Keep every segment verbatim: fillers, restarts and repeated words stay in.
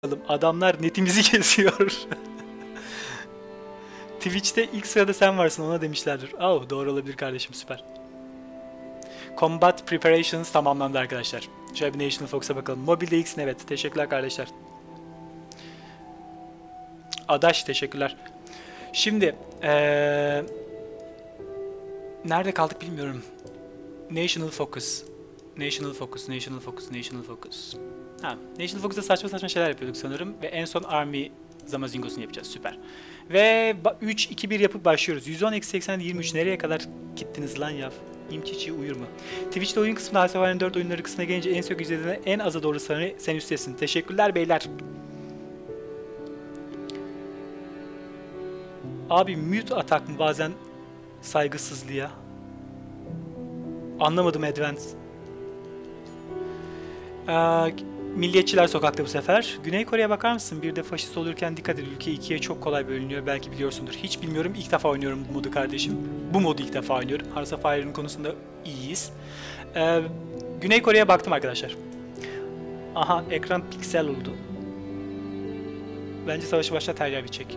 yapalım. Adamlar netimizi kesiyor. Twitch'te ilk sırada sen varsın ona demişlerdir. Oh, doğru olabilir kardeşim, süper. Combat Preparations tamamlandı arkadaşlar. Şöyle bir National Focus'a bakalım. Mobile X'in evet. Teşekkürler kardeşler. Adaş teşekkürler. Şimdi ee, nerede kaldık bilmiyorum. National Focus. National Focus, National Focus, National Focus. Ha, National Focus'ta saçma saçma şeyler yapıyorduk sanırım. Ve en son Army Zamazingos'unu yapacağız. Süper. Ve üç iki bir yapıp başlıyoruz. yüz on eksi seksen yirmi üç nereye kadar gittiniz lan ya? İmçiçi uyur mu? Twitch'te oyun kısmında Half-Life dört oyunları kısmına gelince en çok izlediğinde en aza doğru sanırım sen üsttesin. Teşekkürler beyler. Abi mute atak mı bazen saygısızlığa? Anlamadım Advance. Ee, milliyetçiler sokakta bu sefer. Güney Kore'ye bakar mısın? Bir de faşist olurken dikkat et, ülke ikiye çok kolay bölünüyor. Belki biliyorsundur. Hiç bilmiyorum. İlk defa oynuyorum bu modu kardeşim. Bu modu ilk defa oynuyorum. Hearts of Iron'ın konusunda iyiyiz. Ee, Güney Kore'ye baktım arkadaşlar. Aha, ekran piksel oldu. Bence savaşı başta tercih edecek.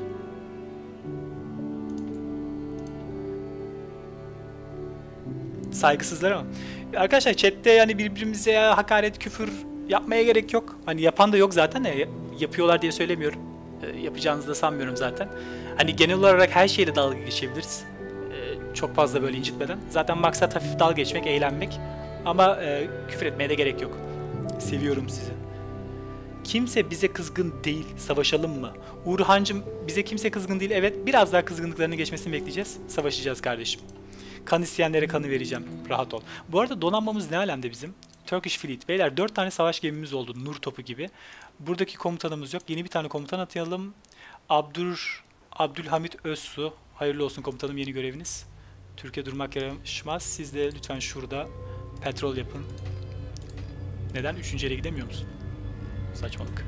Saygısızlar ama. Arkadaşlar chatte yani birbirimize hakaret, küfür yapmaya gerek yok. Hani yapan da yok zaten de yapıyorlar diye söylemiyorum. E, yapacağınızı da sanmıyorum zaten. Hani genel olarak her şeyle dalga geçebiliriz. E, çok fazla böyle incitmeden. Zaten maksat hafif dalga geçmek, eğlenmek. Ama e, küfür etmeye de gerek yok. Seviyorum sizi. Kimse bize kızgın değil. Savaşalım mı? Uğurhancım, bize kimse kızgın değil. Evet, biraz daha kızgınlıklarını geçmesini bekleyeceğiz. Savaşacağız kardeşim. Kan isteyenlere kanı vereceğim. Rahat ol. Bu arada donanmamız ne alemde bizim? Turkish Fleet. Beyler dört tane savaş gemimiz oldu. Nur topu gibi. Buradaki komutanımız yok. Yeni bir tane komutan atayalım. Abdur, Abdülhamit Özsu. Hayırlı olsun komutanım, yeni göreviniz. Türkiye durmak yaraşmaz. Siz de lütfen şurada petrol yapın. Neden? Üçüncü yere gidemiyor musun? Saçmalık.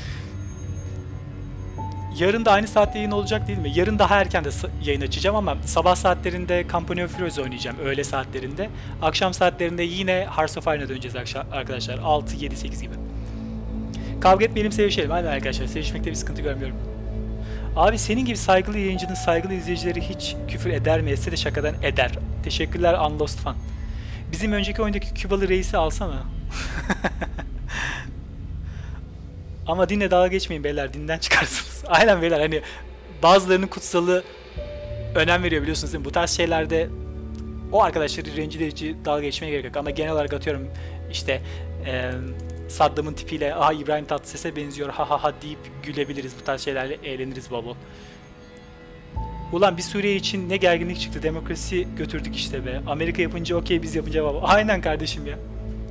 Yarın da aynı saatte yayın olacak değil mi? Yarın daha erken de yayın açacağım ama sabah saatlerinde Company of Heroes oynayacağım. Öğle saatlerinde. Akşam saatlerinde yine Hearts of Iron'a döneceğiz arkadaşlar. altı, yedi, sekiz gibi. Kavga etmeyelim, sevişelim. Aynen arkadaşlar. Sevişmekte bir sıkıntı görmüyorum. Abi senin gibi saygılı yayıncının saygılı izleyicileri hiç küfür eder mi? Etse de şakadan eder. Teşekkürler Unlost Fan. Bizim önceki oyundaki Kübalı reisi alsana. Ama dinle dalga geçmeyin beyler, dinden çıkarsınız. Aynen beyler, hani bazılarının kutsalı önem veriyor biliyorsunuz değil mi? Bu tarz şeylerde o arkadaşları rencide edici dalga geçmeye gerek yok. Ama genel olarak atıyorum işte e, Saddam'ın tipiyle aha İbrahim Tatlıses'e benziyor ha ha ha deyip gülebiliriz. Bu tarz şeylerle eğleniriz bol bol. Ulan bir Suriye için ne gerginlik çıktı, demokrasi götürdük işte be. Amerika yapınca okey, biz yapınca baba. Aynen kardeşim ya.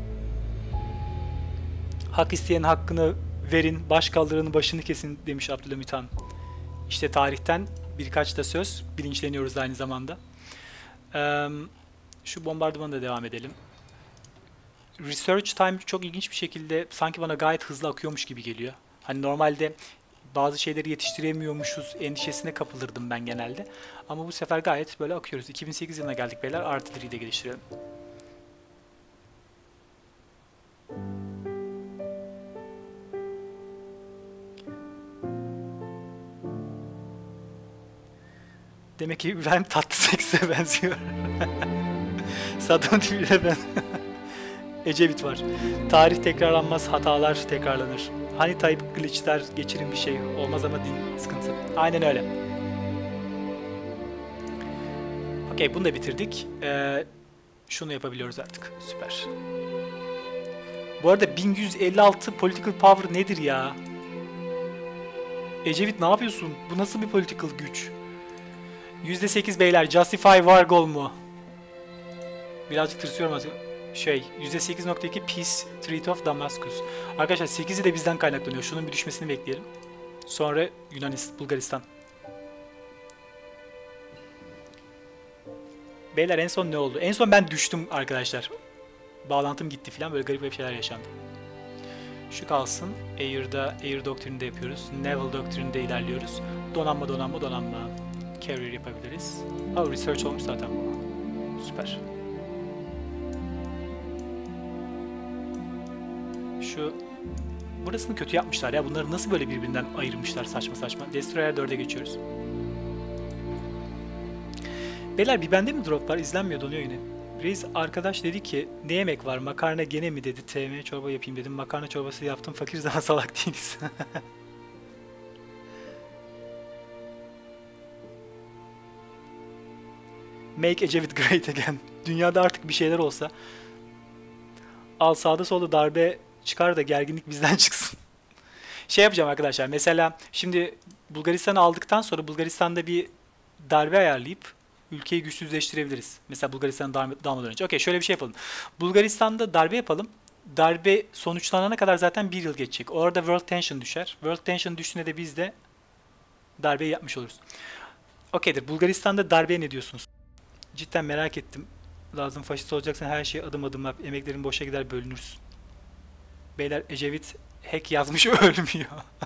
Hak isteyen hakkını verin, baş kaldıranın başını kesin demiş Abdülhamit Han. İşte tarihten birkaç da söz, bilinçleniyoruz aynı zamanda. Ee, şu bombardımanı da devam edelim. Research time çok ilginç bir şekilde sanki bana gayet hızlı akıyormuş gibi geliyor. Hani normalde bazı şeyleri yetiştiremiyormuşuz endişesine kapılırdım ben genelde. Ama bu sefer gayet böyle akıyoruz. iki bin sekiz yılına geldik beyler, artilleriyi de geliştirelim. Demek ki İbrahim Tatlıses'e benziyor. Saddam tipiyle ben. Ecevit var. Tarih tekrarlanmaz, hatalar tekrarlanır. Hani Tayyip glitchler geçirin bir şey olmaz ama din sıkıntı. Aynen öyle. Okey, bunu da bitirdik. Ee, şunu yapabiliyoruz artık. Süper. Bu arada bin yüz elli altı political power nedir ya? Ecevit ne yapıyorsun? Bu nasıl bir political güç? yüzde sekiz beyler. Justify War Goal mu? Birazcık tırsıyorum artık. Şey, yüzde sekiz nokta iki Peace Treaty of Damascus. Arkadaşlar sekizi de bizden kaynaklanıyor. Şunun bir düşmesini bekleyelim. Sonra Yunanistan, Bulgaristan. Beyler en son ne oldu? En son ben düştüm arkadaşlar. Bağlantım gitti falan, böyle garip bir şeyler yaşandı. Şu kalsın. Air'da, Air doktrininde yapıyoruz. Naval doktrininde ilerliyoruz. Donanma, donanma, donanma. Carrier yapabiliriz. Oh, research olmuş zaten bu. Süper. Şu burasını kötü yapmışlar ya. Bunları nasıl böyle birbirinden ayırmışlar saçma saçma. Destroyer dörde geçiyoruz. Beyler bir bende mi drop var? İzlenmiyor, donuyor yine. Reis arkadaş dedi ki ne yemek var? Makarna gene mi dedi. T M çorba yapayım dedim. Makarna çorbası yaptım. Fakiriz ama salak değiliz. Make Ecevit great again. Dünyada artık bir şeyler olsa. Al sağda solda darbe çıkar da gerginlik bizden çıksın. Şey yapacağım arkadaşlar. Mesela şimdi Bulgaristan'ı aldıktan sonra Bulgaristan'da bir darbe ayarlayıp ülkeyi güçsüzleştirebiliriz. Mesela Bulgaristan'ı dağılmadan önce. Okey, şöyle bir şey yapalım. Bulgaristan'da darbe yapalım. Darbe sonuçlanana kadar zaten bir yıl geçecek. Orada World Tension düşer. World Tension düştüğünde de biz de darbeyi yapmış oluruz. Okeydir. Bulgaristan'da darbeye ne diyorsunuz? Cidden merak ettim. Lazım faşist olacaksan her şeyi adım adım yap. Emeklerin boşa gider, bölünürsün. Beyler Ecevit hack yazmış ölmüyor.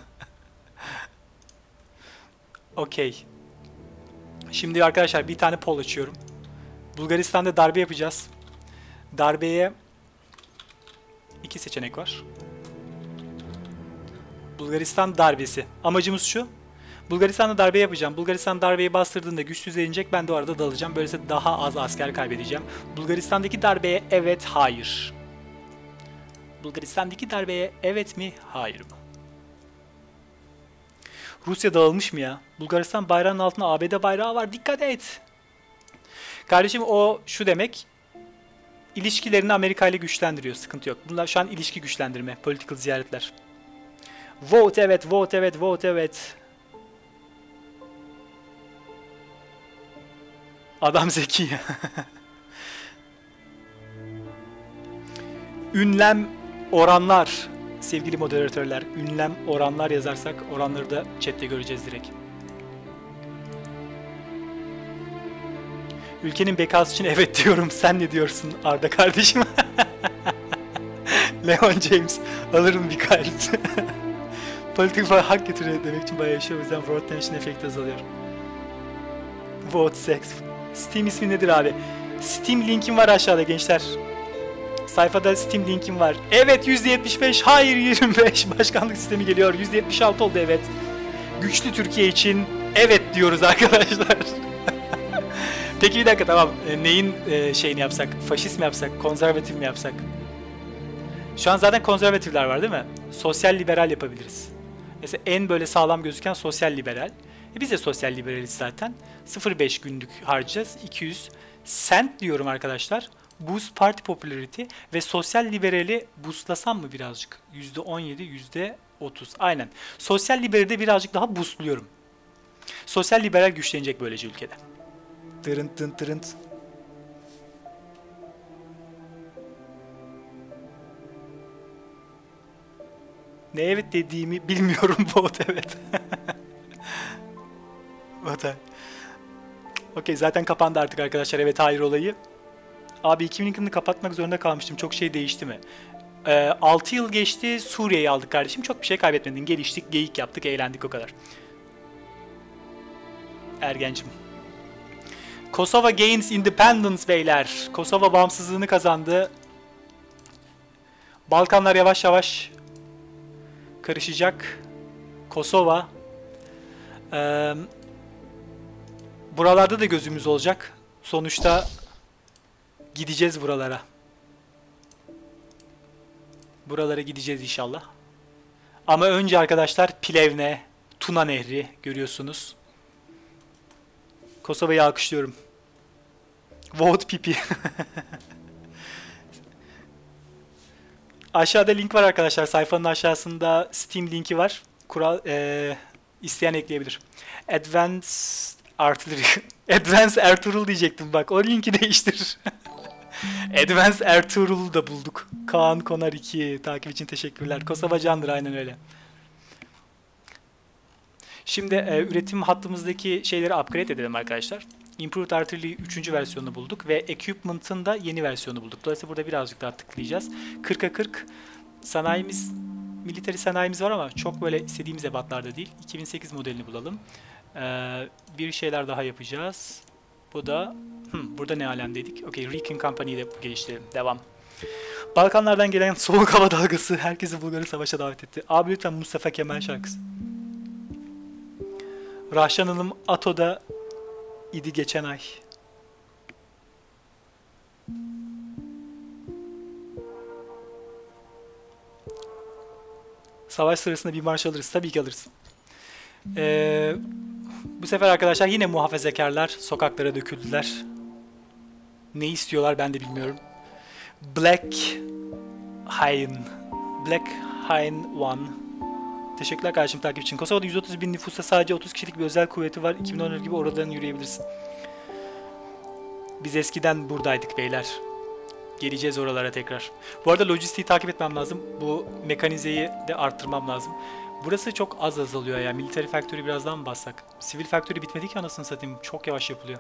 Okey. Şimdi arkadaşlar bir tane poll açıyorum. Bulgaristan'da darbe yapacağız. Darbeye iki seçenek var. Bulgaristan darbesi. Amacımız şu. Bulgaristan'da darbe yapacağım. Bulgaristan darbeyi bastırdığında güçsüzlenecek. Ben de o arada dalacağım. Böylece daha az asker kaybedeceğim. Bulgaristan'daki darbeye evet, hayır. Bulgaristan'daki darbeye evet mi, hayır mı? Rusya dağılmış mı ya? Bulgaristan bayrağının altında A B D bayrağı var. Dikkat et. Kardeşim o şu demek. İlişkilerini Amerika ile güçlendiriyor. Sıkıntı yok. Bunlar şu an ilişki güçlendirme. Political ziyaretler. Vote evet, vote evet, vote evet. Adam zeki. Ünlem oranlar. Sevgili moderatörler, ünlem oranlar yazarsak oranları da chatte göreceğiz direkt. Ülkenin bekası için evet diyorum. Sen ne diyorsun Arda kardeşim? Leon James, alırım bir kalp. Politik falan hak getiriyor demek için bayağı yaşıyor. O yüzden World Tension efekti azalıyor. Vote sex. Steam ismi nedir abi? Steam linkim var aşağıda gençler. Sayfada Steam linkim var. Evet yüzde yetmiş beş, hayır yirmi beş. Başkanlık sistemi geliyor. yüzde yetmiş altı oldu evet. Güçlü Türkiye için evet diyoruz arkadaşlar. Peki bir dakika, tamam. E, neyin e, şeyini yapsak? Faşist mi yapsak? Konservatif mi yapsak? Şu an zaten konservatifler var değil mi? Sosyal liberal yapabiliriz. Mesela en böyle sağlam gözüken sosyal liberal. E biz de sosyal liberaliz zaten. sıfır virgül beş günlük harcayacağız. iki yüz cent diyorum arkadaşlar. Boost Party Popularity ve sosyal liberali boostlasam mı birazcık? yüzde on yedi, yüzde otuz. Aynen. Sosyal liberali de birazcık daha boostluyorum. Sosyal liberal güçlenecek böylece ülkede. Tırınt tırınt tırınt. Ne evet dediğimi bilmiyorum vote evet. Vote. Okey, zaten kapandı artık arkadaşlar evet hayır olayı. Abi iki bin yılını kapatmak zorunda kalmıştım. Çok şey değişti mi? Ee, altı yıl geçti, Suriye'yi aldık kardeşim. Çok bir şey kaybetmedin. Geliştik, geyik yaptık, eğlendik o kadar. Ergencim. Kosova gains independence beyler. Kosova bağımsızlığını kazandı. Balkanlar yavaş yavaş karışacak. Kosova. Ee, buralarda da gözümüz olacak. Sonuçta gideceğiz buralara. Buralara gideceğiz inşallah. Ama önce arkadaşlar Plevne, Tuna Nehri görüyorsunuz. Kosova'yı alkışlıyorum. Vote pipi. Aşağıda link var arkadaşlar. Sayfanın aşağısında Steam linki var. Kural ee, isteyen ekleyebilir. Advanced Artillery. Advanced Ertuğrul diyecektim bak. O linki değiştir. Advanced Ertuğrul'u da bulduk. Kaan Konar iki. Takip için teşekkürler. Kosova candır, aynen öyle. Şimdi e, üretim hattımızdaki şeyleri upgrade edelim arkadaşlar. Improved Artillery üçüncü versiyonunu bulduk ve Equipment'ın da yeni versiyonu bulduk. Dolayısıyla burada birazcık daha tıklayacağız. kırka kırk sanayimiz, military sanayimiz var ama çok böyle istediğimiz ebatlarda değil. iki bin sekiz modelini bulalım. Ee, bir şeyler daha yapacağız. Bu da, hmm, burada ne alemdeydik? Okey, Recon Company'yi de geliştirelim. Devam. Balkanlardan gelen soğuk hava dalgası herkesi Bulgar'ı savaşa davet etti. Abi lütfen Mustafa Kemal şarkısı. Rahşan Hanım Ato'da idi geçen ay. Savaş sırasında bir marş alırız. Tabii ki alırız. Ee, bu sefer arkadaşlar yine muhafazakarlar sokaklara döküldüler. Ne istiyorlar ben de bilmiyorum. Black Hain. Black Hain One. Teşekkürler kardeşim takip için. Kosova'da yüz otuz bin nüfusta sadece otuz kişilik bir özel kuvveti var. iki bin on dört gibi oradan yürüyebilirsin. Biz eskiden buradaydık beyler. Geleceğiz oralara tekrar. Bu arada lojistiği takip etmem lazım. Bu mekanizeyi de arttırmam lazım. Burası çok az azalıyor ya. Military Factory birazdan mı bassak? Civil Factory bitmedi ki anasını satayım. Çok yavaş yapılıyor.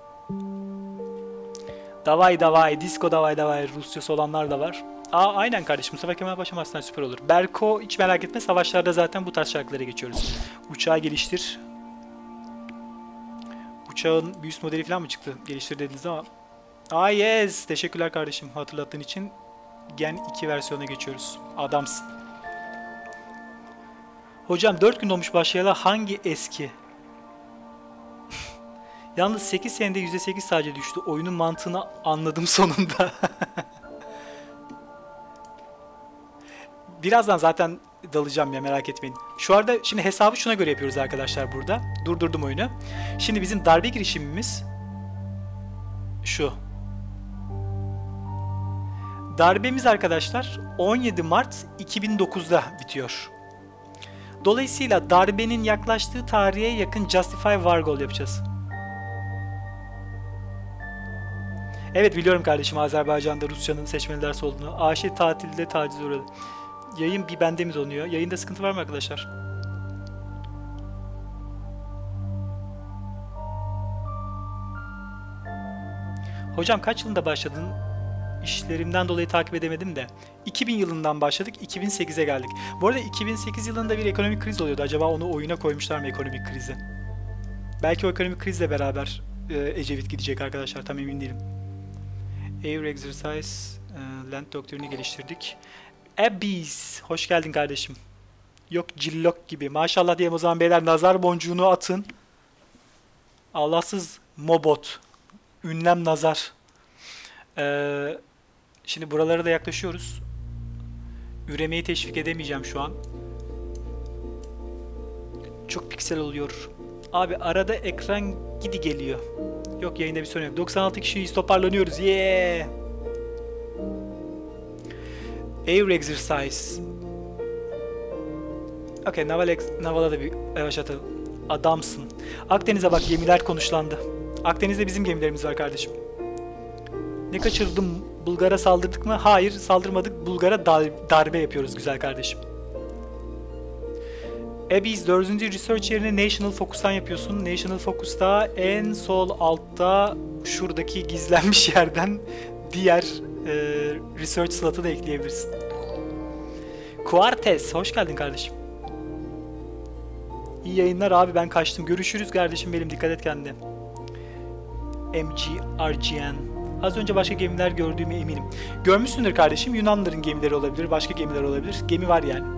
Davay davay, disco davay davay. Rusyası olanlar da var. Aa aynen kardeşim. Mustafa Kemal Paşa aslında süper olur. Berko hiç merak etme. Savaşlarda zaten bu tarz şarkılara geçiyoruz. Uçağı geliştir. Uçağın bir üst modeli falan mı çıktı? Geliştir dediniz ama. Aa yes. Teşekkürler kardeşim hatırlattığın için. Gen iki versiyona geçiyoruz. Adamsın. Hocam dört gün olmuş başlayalı hangi eski? Yalnız sekiz senede yüzde sekiz sadece düştü. Oyunun mantığını anladım sonunda. Birazdan zaten dalacağım ya merak etmeyin. Şu arada şimdi hesabı şuna göre yapıyoruz arkadaşlar burada. Durdurdum oyunu. Şimdi bizim darbe girişimimiz şu. Darbemiz arkadaşlar on yedi Mart iki bin dokuzda bitiyor. Dolayısıyla darbenin yaklaştığı tarihe yakın Justify War Goal yapacağız. Evet biliyorum kardeşim Azerbaycan'da Rusya'nın seçmeli ders olduğunu. A Ş tatilde taciz uğradı. Yayın bir bende mi donuyor? Yayında sıkıntı var mı arkadaşlar? Hocam kaç yılında başladın? İşlerimden dolayı takip edemedim de. iki bin yılından başladık, iki bin sekize geldik. Bu arada iki bin sekiz yılında bir ekonomik kriz oluyordu. Acaba onu oyuna koymuşlar mı ekonomik krizi? Belki o ekonomik krizle beraber e, Ecevit gidecek arkadaşlar. Tam emin değilim. Air Exercise, e, Land Doktrini geliştirdik. Abyss, hoş geldin kardeşim. Yok cillok gibi. Maşallah diyeyim o zaman beyler. Nazar boncuğunu atın. Allahsız mobot. Ünlem nazar. Ee, şimdi buralara da yaklaşıyoruz. Üremeyi teşvik edemeyeceğim şu an. Çok piksel oluyor. Abi arada ekran gidi geliyor. Yok yayında bir sorun yok. doksan altı kişiyiz, toparlanıyoruz. Yeah. Air Exercise. Okay, naval navala da bir yavaşlatalım. Adamsın. Akdeniz'e bak gemiler konuşlandı. Akdeniz'de bizim gemilerimiz var kardeşim. Ne kaçırdım? Bulgar'a saldırdık mı? Hayır, saldırmadık. Bulgar'a darbe yapıyoruz güzel kardeşim. Abyss dördüncü research yerini National Focus'tan yapıyorsun. National Focus'ta en sol altta şuradaki gizlenmiş yerden diğer e, research slot'ı da ekleyebilirsin. Quartes, hoş geldin kardeşim. İyi yayınlar abi, ben kaçtım. Görüşürüz kardeşim benim, dikkat et kendine. M G R G N. Az önce başka gemiler gördüğüme eminim. Görmüşsündür kardeşim, Yunanlıların gemileri olabilir, başka gemiler olabilir. Gemi var yani.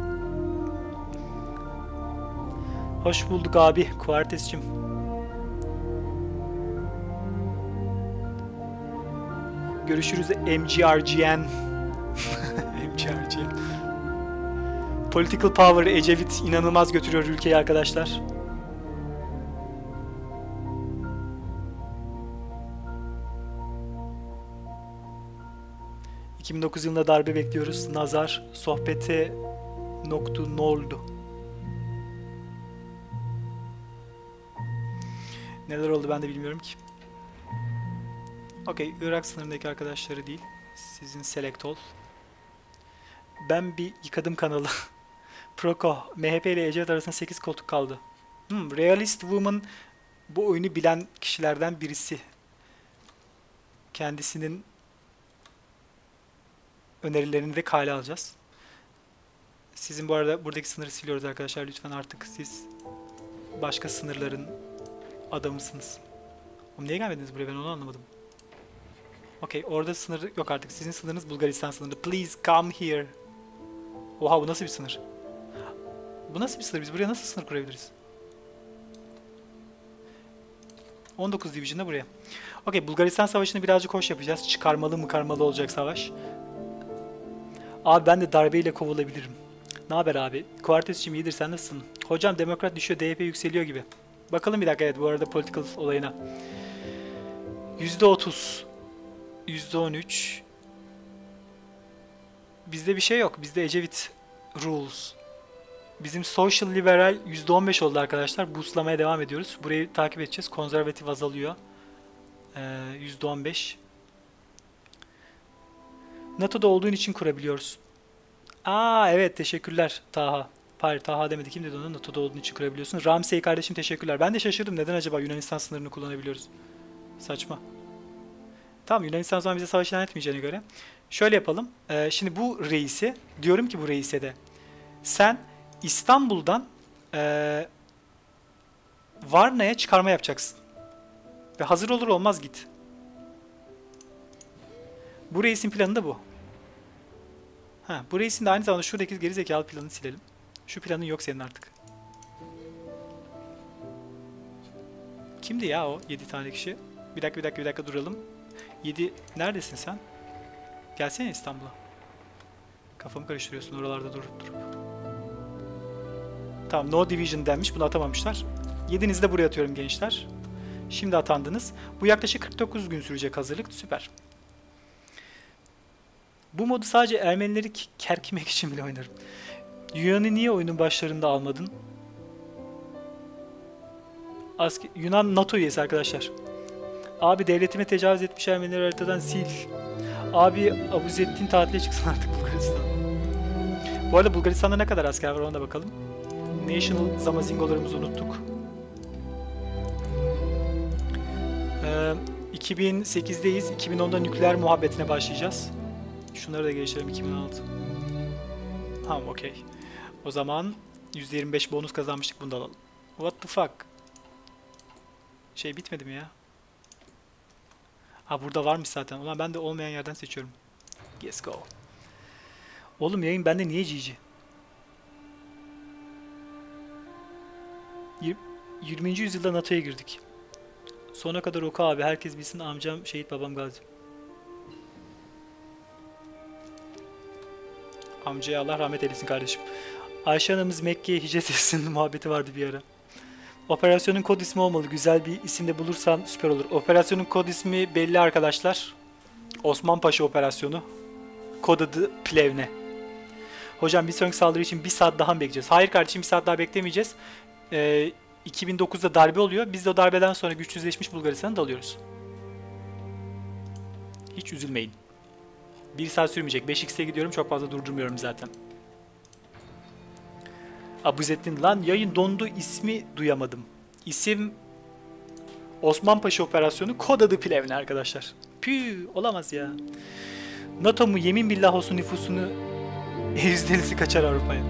Hoş bulduk abi, Quartes'cim. Görüşürüz M G R G N. M G R G N. Political power Ecevit inanılmaz götürüyor ülkeyi arkadaşlar. iki bin dokuz yılında darbe bekliyoruz. Nazar sohbete noktu ne oldu? Neler oldu ben de bilmiyorum ki. Okey, Irak sınırındaki arkadaşları değil. Sizin select ol. Ben bir yıkadım kanalı. Proko, M H P ile Ecevit arasında sekiz koltuk kaldı. Hmm, Realist Woman bu oyunu bilen kişilerden birisi. Kendisinin önerilerini de kale alacağız. Sizin bu arada buradaki sınırı siliyoruz arkadaşlar. Lütfen artık siz başka sınırların adamısınız. Oğlum niye gelmediniz buraya, ben onu anlamadım. Okey, orada sınır yok artık. Sizin sınırınız Bulgaristan sınırı. Please come here. Oha, bu nasıl bir sınır? Bu nasıl bir sınır? Biz buraya nasıl sınır kurabiliriz? on dokuz Division'da buraya. Okey, Bulgaristan Savaşı'nı birazcık hoş yapacağız. Çıkarmalı mı karmalı olacak savaş. Abi ben de darbeyle kovulabilirim. Ne haber abi? Kuartesçiyim, iyidir, sen nasılsın? Hocam demokrat düşüyor, D H P yükseliyor gibi. Bakalım bir dakika, evet, bu arada political olayına. yüzde otuz. yüzde on üç. Bizde bir şey yok. Bizde Ecevit rules. Bizim social liberal yüzde on beş oldu arkadaşlar. Boostlamaya devam ediyoruz. Burayı takip edeceğiz. Konservatif azalıyor. Ee, yüzde on beş. NATO'da olduğun için kurabiliyoruz. Aa evet, teşekkürler Taha. Hayır, Taha demedi. Kim dedi onu? NATO'da olduğun için kurabiliyorsun. Ramsey kardeşim teşekkürler. Ben de şaşırdım. Neden acaba Yunanistan sınırını kullanabiliyoruz? Saçma. Tamam, Yunanistan zaman bize savaş ilan etmeyeceğine göre. Şöyle yapalım. Ee, şimdi bu reisi, diyorum ki bu reise de sen İstanbul'dan ee, Varna'ya çıkarma yapacaksın. Ve hazır olur olmaz git. Bu reisin planı da bu. Ha, bu reisin de aynı zamanda şuradaki gerizekalı planını silelim. Şu planın yok senin artık. Kimdi ya o yedi tane kişi? Bir dakika bir dakika bir dakika duralım. yedi neredesin sen? Gelsene İstanbul'a. Kafamı karıştırıyorsun oralarda durup durup. Tamam, no division denmiş, bunu atamamışlar. yedinizi de buraya atıyorum gençler. Şimdi atandınız. Bu yaklaşık kırk dokuz gün sürecek hazırlık. Süper. Bu modu sadece Ermenileri kerkimek için bile oynarım. Yunan'ı niye oyunun başlarında almadın? Asker, Yunan NATO üyesi arkadaşlar. Abi devletime tecavüz etmiş Ermenileri haritadan sil. Abi Abuzettin tatile çıksın artık Bulgaristan. Bu arada Bulgaristan'da ne kadar asker var ona da bakalım. National Zamazingolarımızı unuttuk. Ee, iki bin sekizdeyiz. iki bin onda nükleer muhabbetine başlayacağız. Şunları da geliştirelim, iki bin on altı. Tamam, okey. O zaman yüzde yirmi beş bonus kazanmıştık, bunu da alalım. What the fuck? Şey bitmedi mi ya? Ha, burada varmış zaten. Ulan ben de olmayan yerden seçiyorum. Let's go. Oğlum yayın bende niye G G? yirminci yüzyılda NATO'ya girdik. Sona kadar oku abi. Herkes bilsin, amcam şehit, babam gazi. Amcaya Allah rahmet eylesin kardeşim. Ayşe anamız Mekke'ye hicret etsin muhabbeti vardı bir ara. Operasyonun kod ismi olmalı. Güzel bir isim de bulursan süper olur. Operasyonun kod ismi belli arkadaşlar. Osman Paşa operasyonu. Kod adı Plevne. Hocam bir sonraki saldırı için bir saat daha mı bekleyeceğiz? Hayır kardeşim, bir saat daha beklemeyeceğiz. Ee, iki bin dokuzda darbe oluyor. Biz de o darbeden sonra güçsüzleşmiş Bulgaristan'ı da alıyoruz. Hiç üzülmeyin. Bir saat sürmeyecek. beş x'e gidiyorum. Çok fazla durdurmuyorum zaten. Abuzettin lan yayın dondu, ismi duyamadım. İsim Osman Paşa operasyonu, kod adı Plevne arkadaşlar. Püh, olamaz ya. NATO mu yemin billah olsun nüfusunu yüzde ellisi kaçar Avrupa'ya.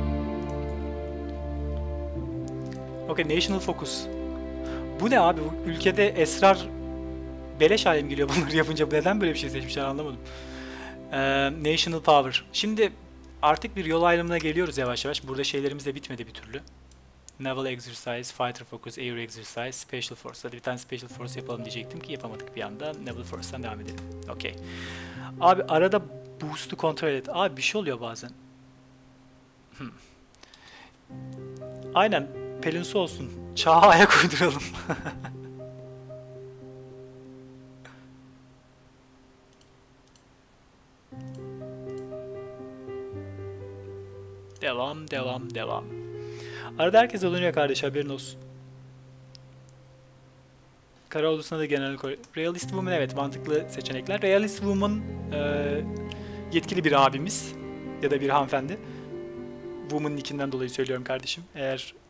Okay, National Focus. Bu ne abi? Bu ülkede esrar beleş hale mi geliyor bunları yapınca? Neden böyle bir şey seçmişler anlamadım. Ee, National Power. Şimdi artık bir yol ayrımına geliyoruz yavaş yavaş. Burada şeylerimiz de bitmedi bir türlü. Naval Exercise, Fighter Focus, Air Exercise, Special Force. Hadi bir tane Special Force yapalım diyecektim ki yapamadık bir anda. Naval Force'dan devam edelim. Okey. Abi arada boost'u kontrol et. Abi bir şey oluyor bazen. Hmm. Aynen. Pelinsu olsun. Çağa ayak uyduralım. Devam, devam, devam. Arada herkes alınıyor kardeş, haberin olsun. Kara ordusuna da genel koy. Realist Woman, evet, mantıklı seçenekler. Realist Woman e, yetkili bir abimiz ya da bir hanımefendi. Woman'ın nickinden dolayı söylüyorum kardeşim. Eğer